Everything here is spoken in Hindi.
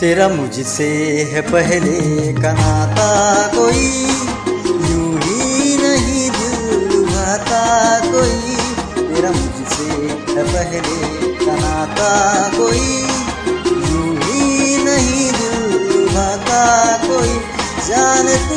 तेरा मुझसे है पहले का नाता, कोई यूं ही नहीं दिल लुभाता कोई। तेरा मुझसे है पहले का नाता, कोई यूं ही नहीं दिल लुभाता कोई। जान